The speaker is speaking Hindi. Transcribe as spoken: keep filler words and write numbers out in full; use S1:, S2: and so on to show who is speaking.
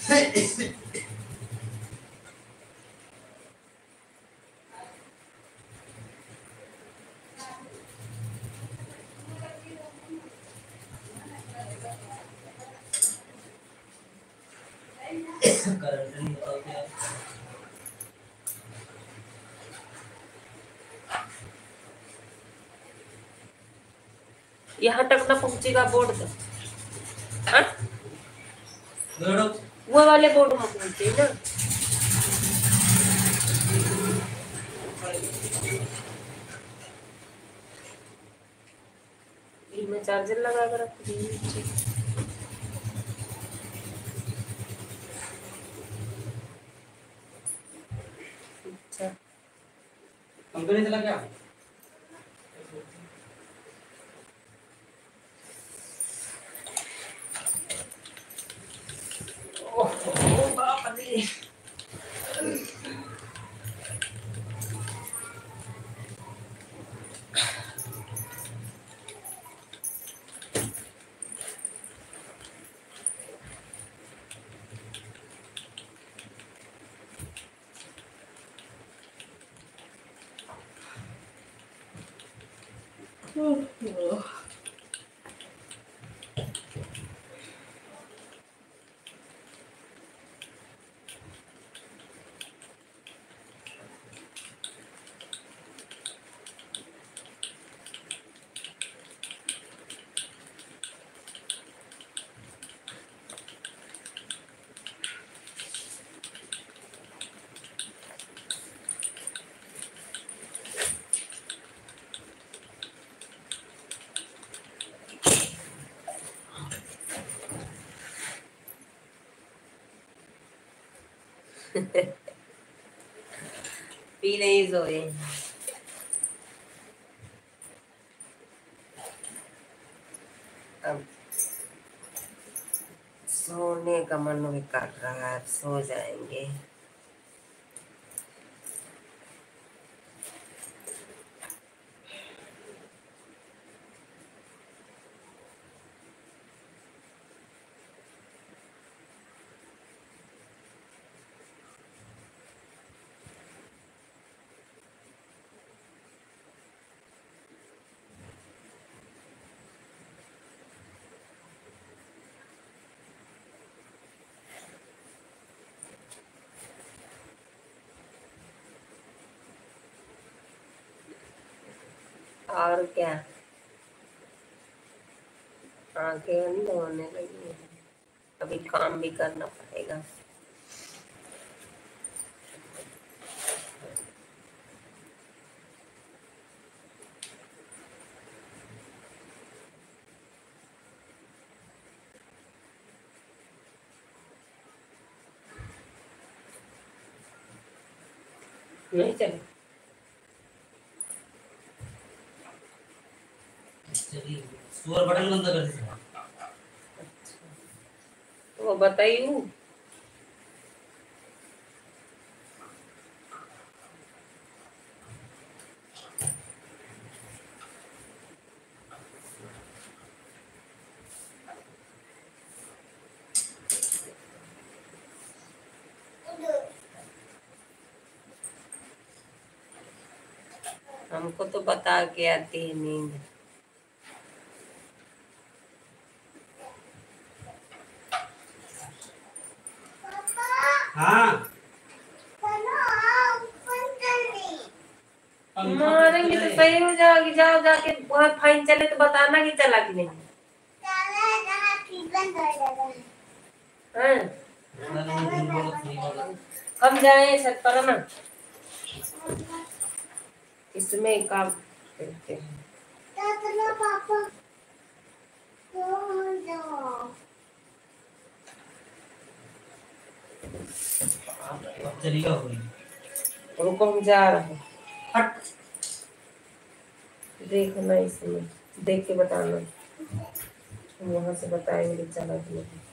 S1: करंट नहीं होता क्या?
S2: यहाँ तक ना पहुंचेगा बोर्ड तक। हाँ?
S1: बोर्ड
S2: वो वाले बोर्ड में पहुंचे ना। मैं चार्जर लगा कर रख दी। अच्छा
S1: कंपनी चला क्या?
S2: ओह बाप रे। पी नहीं सोए। अब सोने का मन भी कर रहा है, सो जाएंगे। और क्या, आंखें बंद होने लगी हैं। अभी काम भी करना पड़ेगा। नहीं चले
S1: सुअर बटन बंद कर दीजिए।
S2: तो वो बताइए। हमको तो बता के आती है नींद।
S1: हाँ
S2: मारेंगे तो सही हो जाएगी। जाओ जाके वहाँ फाइन चले तो बताना कि चला कि नहीं। हाँ? हम जाए छत पर ना, इसमें काम करते हैं।
S1: चलेगा कोई।
S2: रुको हम जा रहे हैं। हट देखना, इसमें देख के बताना। हम वहाँ से बताएंगे चला कि नहीं।